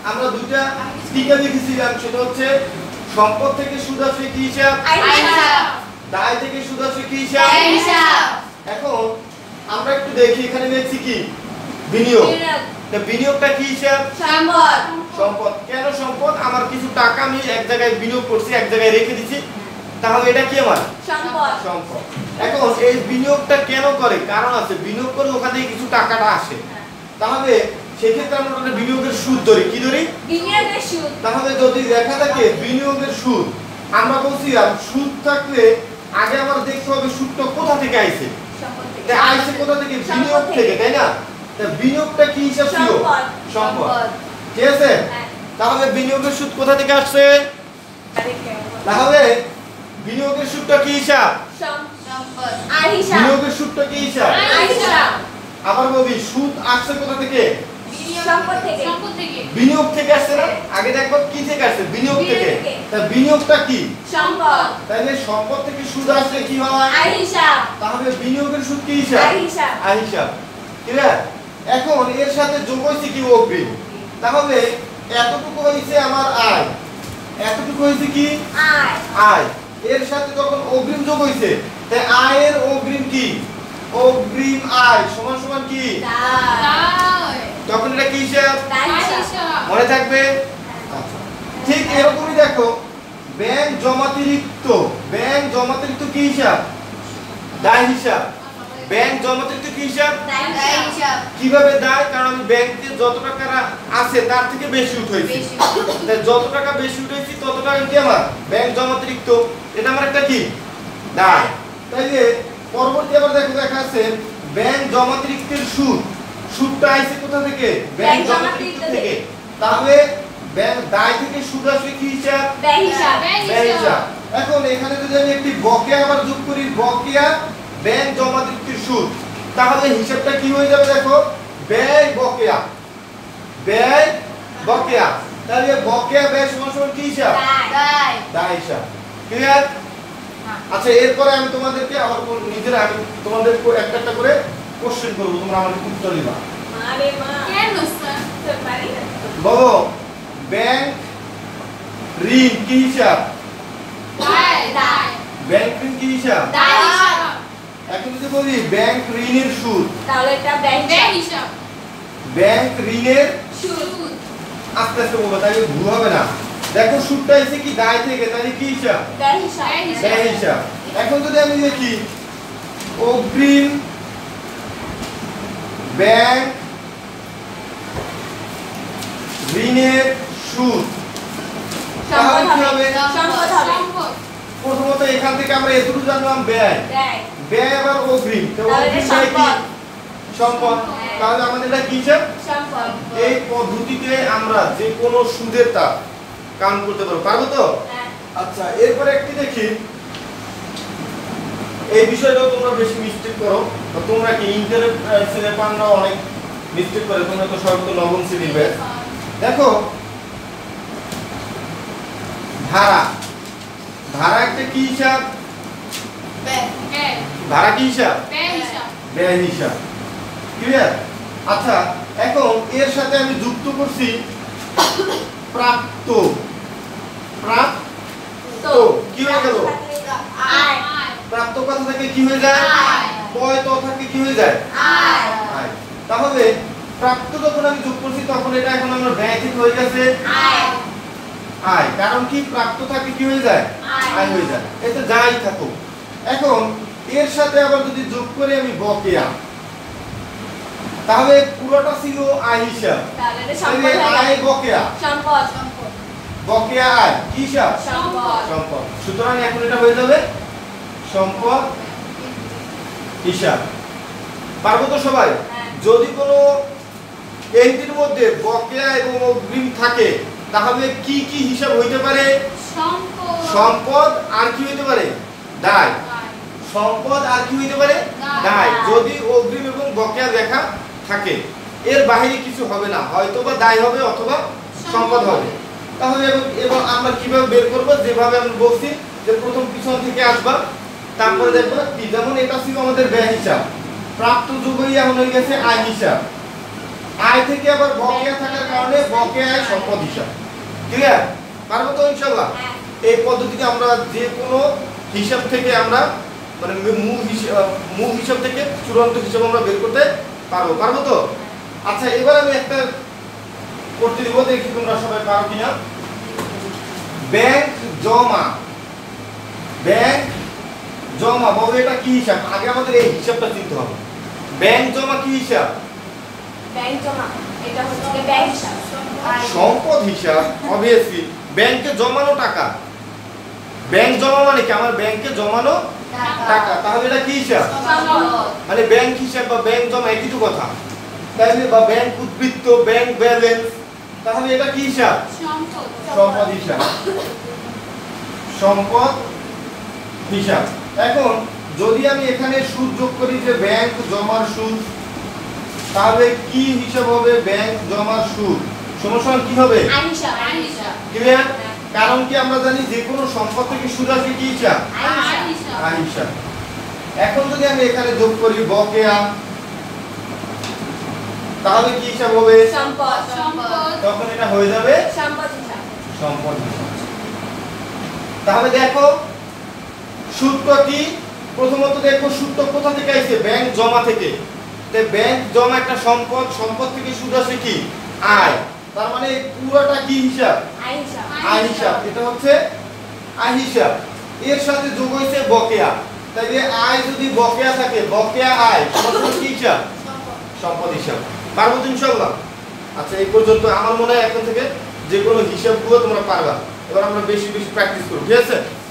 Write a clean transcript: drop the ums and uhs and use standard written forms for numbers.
আমরা দুইটা টিকা লিখেছিলাম, সেটা হচ্ছে সম্পদ থেকে সুদ আসবে কি হিসাব? দায় থেকে সুদ আসবে কি হিসাব? এখন আমরা একটু দেখি, এখানে লিখছি কি বিনিয়োগ। তা বিনিয়োগটা কি হিসাব? সম্পদ। সম্পদ। কেন সম্পদ? আমার কিছু টাকা আমি এক জায়গায় বিনিয়োগ করছি, এক জায়গায় রেখে দিছি, তাহলে এটা কি আমার সম্পদ। সম্পদ। এখন এই বিনিয়োগটা কেন করে? কারণ আছে, বিনিয়োগ করে ওখান থেকে কিছু টাকাটা আসে। তাহলে সেক্ষেত্রে আমরা একটা বিনিয়োগের সুদ ধরি। কি ধরি? বিনিয়োগের সুদ। তাহলে যদি লেখা থাকে বিনিয়োগের সুদ, আমরা বলছিলাম সুদ থাকলে আগে আমার দেখতে হবে সুদটা কোথা থেকে আইছে। সম্পদ থেকে। তাই আইছে কোথা থেকে? বিনিয়োগ থেকে, তাই না? তা বিনিয়োগটা কি হিসাব ছিল? সম্পদ। ঠিক আছে? তাহলে বিনিয়োগের সুদ কোথা থেকে আসছে? তাহলে বিনিয়োগের সুদটা কি হিসাব? সম্পদ। আর হিসাব। বিনিয়োগের সুদটা কি হিসাব? আর হিসাব। আবার বলি, সুদ আসছে কোথা থেকে? সম্পদ থেকে। বিনিয়োগ থেকে আসছে না? আগে দেখো কি থেকে আসছে? বিনিয়োগ থেকে। তা বিনিয়োগটা কি? সম্পদ। তাহলে সম্পদ থেকে সুদ আসলে কি হয়? আর হিসাব। তাহলে বিনিয়োগের সুদ কি হিসাব? আর হিসাব। আর হিসাব। ক্লিয়ার? এখন এর সাথে যোগ হইছে কি? অগ্রিম। তাহলে এতটুকু হইছে আমার আয়, এতটুকু হইছে কি? আয়। আয়। এর সাথে যখন অগ্রিম যোগ হইছে, তাই আয়ের অগ্রিম কি? অগ্রিম আয় সমান সমান কি? দায়। তখন এটা কি হিসাব? দায় হিসাব। মনে থাকবে? আচ্ছা, ঠিক এরকমই দেখো, ব্যাংক জমাতিরিক্ত। ব্যাংক জমাতিরিক্ত কি হিসাব? দায় হিসাব। ব্যাংক জমাতিরিক্ত কি হিসাব? দায় হিসাব। কিভাবে দায়? কারণ আমি ব্যাংকে যত টাকা আছে তার থেকে বেশি উঠাইছি, তাই যত টাকা বেশি উঠাইছি তত টাকা কি আমার ব্যাংক জমাতিরিক্ত। এটা আমার একটা কি? দায়। তাইলে পরবর্তী আবার দেখো, দেখা আছে ব্যাংক জমাতিরিক্তের সুদ। সুদটা আইছে কোথা থেকে? ব্যাংক জমাতিরিক্ত থেকে। তাহলে ব্যাংক দায় থেকে সুদ আসবে কি হিসাব? ব্যয় হিসাব। ব্যয় হিসাব। এখন এখানে যদি আমি একটি বকেয়া আবার যোগ করি, বকেয়া ব্যাংক জমাতিরিক্তের সুদ, তাহলে হিসাবটা কি হয়ে যাবে? দেখো, ব্যয় বকেয়া, ব্যয় বকেয়া। তাহলে বকেয়া ব্যয় সমান সমান কি হিসাব? দায়। দায় হিসাব। ক্লিয়ার? আচ্ছা, এরপরে আমি তোমাদেরকে আমার নিজেরা আমি তোমাদের একটা একটা করে কোশ্চেন করব, তোমরা আমাকে উত্তর দিবা। আরে মা কেন স্যার? স্যার পারি না। বলো, ব্যাংক ঋণ কি হিসাব? দায়। দায়। ব্যাংক ঋণ কি হিসাব? দায় হিসাব। এখন যদি বলি ব্যাংক ঋণের সুদ, তাহলে এটা ব্যয় হিসাব। ব্যাংক ঋণের সুদ। আস্তে আস্তে বলবো, তাই ভুল হবে না। দেখো, সুদটা এসে কি দায় থেকে, তাহলে কি হিসাব? ব্যয় হিসাব। ব্যয় হিসাব। এখন যদি আমি দেখি অগ্রিম ব্যাংক ঋণের সুদ, তাহলে কি হবে? সম্পদ হবে। প্রথমত এখান থেকে আমরা এতটুকু জানলাম ব্যয়, ব্যয়। ব্যয় আবার অগ্রিম, তো তাহলে অগ্রিম ব্যয় কি? সম্পদ। সম্পদ। তাহলে আমাদের এটা কি হিসাব? সম্পদ। এই পদ্ধতিতে আমরা যে কোনো সুদের তা কাউন্ট করতে পারবো তো? হ্যাঁ। আচ্ছা, এরপরে একটি দেখি, এই বিষয়টাও তোমরা বেশি মিস্টেক করো। তো তোমরা কি ইন্টারনেট সিলেবাসরা অনেক মিস্টেক করে, তোমরা তো সর্বত নবম শ্রেণীর ব্যাচ। দেখো, ভাড়া, ভাড়া একটা কি হিসাব? ভাড়া কি হিসাব? ব্যয় হিসাব। ক্লিয়ার? আচ্ছা, এখন এর সাথে আমি যুক্ত করছি প্রাপ্ত। প্রাপ্ত কি হয়ে গেল? আয়। প্রাপ্ত কথা থেকে কি হয়ে যায়? আয়। পয় তো থেকে কি হয়ে যায়? আয়। আয়। তাহলে প্রাপ্ত যখন আমি যোগ করছি তখন এটা এখন আমরা ব্যয় থেকে হয়ে গেছে আয়। আয়। কারণ কি প্রাপ্ত থাকে কি হয়ে যায়? আয় হয়ে যায়। এতে যাই থাকুক। এখন এর সাথে আবার যদি যোগ করে আমি বকেয়া, তাহলে পুরোটা ছিল আয় হিসাব। তাহলে এটা তাহলে সম্পদ হয়ে আয় গেল। বকেয়া, সম্পদ। বকেয়া আয় কি হিসাব? সম্পদ। সম্পদ। সুতরাং এখন এটা হয়ে যাবে সম্পদ হিসাব। পারবো তো সবাই? হ্যাঁ। যদি কোনো এন্ট্রির মধ্যে বকেয়া এবং অগ্রিম থাকে, তাহলে কি কি হিসাব হইতে পারে? সম্পদ আর কি হইতে পারে? দায়। সম্পদ আর কি হইতে পারে? দায়। যদি অগ্রিম এবং বকেয়া লেখা থাকে, এর বাইরে কিছু হবে না, হয়তো বা দায় হবে অথবা সম্পদ হবে। তাহলে এবং আমরা কিভাবে বের করব? যেভাবে আমি বলছি যে প্রথম পিছন থেকে আসবা, তারপরে দেখবা কি, যেমন এটা ছিল আমাদের ব্যয় হিসাব, প্রাপ্ত যোগ হয়ে এখন হয়ে গেছে আয় হিসাব। আয় থেকে আবার বকেয়া থাকার কারণে বকেয়া আয় সম্পদ হিসাব। ক্লিয়ার? পারবো তো ইনশাআল্লাহ? এই পদ্ধতিতে আমরা যে কোনো হিসাব থেকে আমরা মানে মূল হিসাব থেকে চূড়ান্ত হিসাব আমরা বের করতে পারবো তো? আচ্ছা, এবার আমি একটা করতে দিব, দেখি তোমরা সবাই পারো কিনা। ব্যাংক জমা বাবু, এটা কি হিসাব? আগে আমাদের এই হিসাবটা চিনতে হবে। ব্যাংক জমা কি হিসাব? ব্যাংক জমা এটা হচ্ছে ব্যাংক হিসাব, সম্পদ হিসাব। অবভিয়াসলি ব্যাংকে জমানো টাকা, ব্যাংক জমা মানে কি? আমার ব্যাংকে জমানো টাকা, তাহলে এটা কি হিসাব? মানে ব্যাংক হিসাব বা ব্যাংক জমা একই তো কথা, তাহলে বা ব্যাংক উদ্বৃত্ত, ব্যাংক ব্যালেন্স, তাহলে এটা কি হিসাব? সম্পদ হিসাব। সম্পদ হিসাব। এখন যদি আমি এখানে সুদ যোগ করি যে ব্যাংক জমার সুদ, তাহলে কি হিসাব হবে? ব্যাংক জমার সুদ সমান কি হবে? আয় হিসাব। ক্লিয়ার? কারণ কি আমরা জানি যে কোনো সম্পদ থেকে সুদ আসবে কি হিসাব? আয় হিসাব। এখন যদি আমি এখানে যোগ করি বকেয়া, তাহলে কি হিসাব হবে? সম্পদ। তখন এটা হয়ে যাবে সম্পদ হিসাব। সম্পদ হিসাব। তাহলে দেখো সুদটা কি? প্রথমত দেখো সুদটা কোথা থেকে আসছে? ব্যাংক জমা থেকে। তাই ব্যাংক জমা একটা সম্পদ, সম্পদ থেকে সুদ আসে কি? আয়। তার মানে পুরোটা কি হিসাব? আয় হিসাব। এটা হচ্ছে আয় হিসাব। এর সাথে যোগ হইছে বকেয়া। তাই যে আয় যদি বকেয়া থাকে, বকেয়া আয় সমান কি হিসাব? সম্পদ হিসাব। পারবো তো ইনশাআল্লাহ? আচ্ছা, এই পর্যন্ত আমার মনে হয় এখন থেকে যে কোনো হিসাবগুলো তোমরা পারবা। এবার আমরা বেশি বেশি প্র্যাকটিস করব, ঠিক আছে?